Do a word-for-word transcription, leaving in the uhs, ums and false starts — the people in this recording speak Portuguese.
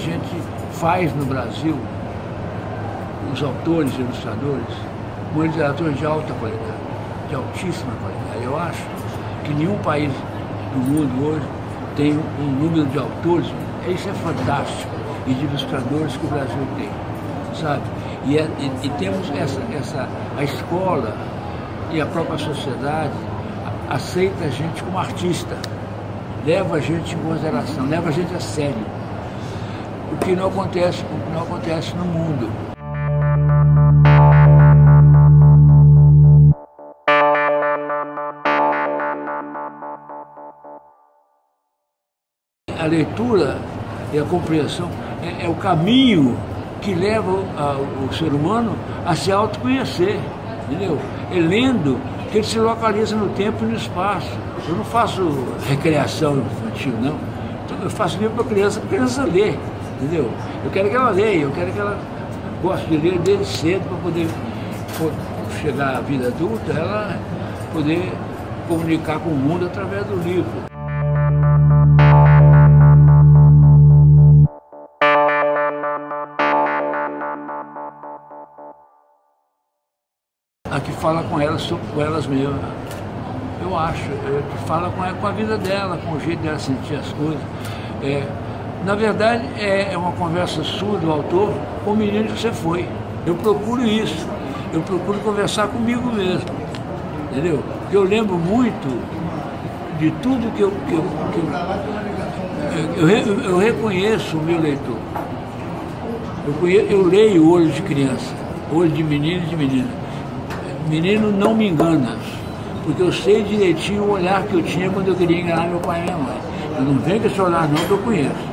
gente faz no Brasil, os autores e ilustradores, uma literatura de alta qualidade, de altíssima qualidade. Eu acho que nenhum país do mundo hoje tem um número de autores, isso é fantástico, e de ilustradores que o Brasil tem, sabe? E, é, e, e temos essa, essa, a escola e a própria sociedade aceita a gente como artista, leva a gente em consideração, leva a gente a sério, o que não acontece, o que não acontece no mundo. A leitura e a compreensão é, é o caminho que leva a, o ser humano a se autoconhecer, entendeu? É lendo que ele se localiza no tempo e no espaço. Eu não faço recreação infantil, não. Então, eu faço livro para criança, para criança ler, entendeu? Eu quero que ela leia, eu quero que ela goste de ler desde cedo para poder chegar à vida adulta, ela poder comunicar com o mundo através do livro. A que fala com elas, com elas mesmas, eu acho, é, que fala com, ela, com a vida dela, com o jeito dela sentir as coisas. É, na verdade, é, é uma conversa sua, do autor, com o menino que você foi. Eu procuro isso, eu procuro conversar comigo mesmo, entendeu? Porque eu lembro muito de tudo que eu... Que eu, que eu, eu, eu reconheço o meu leitor. Eu, conheço, eu leio o olho de criança, olho de menino e de menina. Menino não me engana, porque eu sei direitinho o olhar que eu tinha quando eu queria enganar meu pai e minha mãe. Eu não venho com esse olhar não, que eu conheço.